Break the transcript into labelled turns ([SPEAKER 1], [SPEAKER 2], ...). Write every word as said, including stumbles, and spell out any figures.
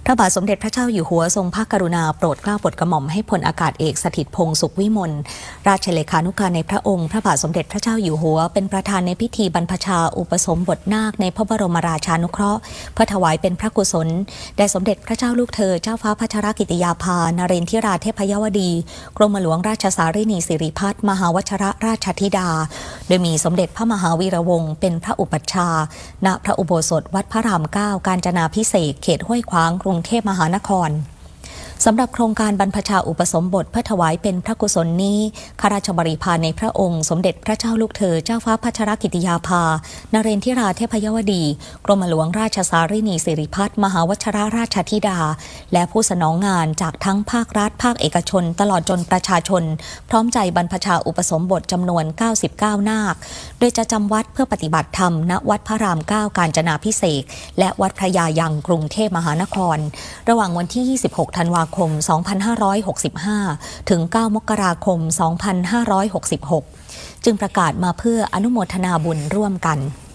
[SPEAKER 1] พระบาทสมเด็จพระเจ้าอยู่หัวทรงพระกรุณาโปรดเกล้าโปรดกระหม่อมให้พลอากาศเอกสถิตพงษ์สุขวิมลราชเลขานุการในพระองค์พระบาทสมเด็จพระเจ้าอยู่หัวเป็นประธานในพิธีบรรพชาอุปสมบทนาคในพระบรมราชานุเคราะห์เพื่อถวายเป็นพระกุศลแด่สมเด็จพระเจ้าลูกเธอเจ้าฟ้าพัชรกิติยาภานเรนทิราเทพยวดีกรมหลวงราชสารินีสิริพัฒน์มหาวชรราชธิดาโดยมีสมเด็จพระมหาวีระวงศ์เป็นพระอุปัชฌาย์ณพระอุโบสถวัดพระรามเก้ากาญจนาภิเษกเขตห้วยขวางกรุงเทพมหานครสำหรับโครงการบรรพชาอุปสมบทเพื่อถวายเป็นพระกุศลนี้ข้าราชบริพารในพระองค์สมเด็จพระเจ้าลูกเธอเจ้าฟ้าพัชรกิติยาภานเรนทิราเทพยวดีกรมหลวงราชสารินีสิริพัฒน์มหาวชรราชธิดาและผู้สนองงานจากทั้งภาครัฐภาคเอกชนตลอดจนประชาชนพร้อมใจบรรพชาอุปสมบทจำนวนเก้าสิบเก้านาคโดยจะจำวัดเพื่อปฏิบัติธรรมณวัดพระรามเก้ากาญจนาภิเษกและวัดพระยายังกรุงเทพมหานครระหว่างวันที่ยี่สิบหกธันวาคมสองพันห้าร้อยหกสิบห้าถึงเก้ามกราคมสองพันห้าร้อยหกสิบหกจึงประกาศมาเพื่ออนุโมทนาบุญร่วมกัน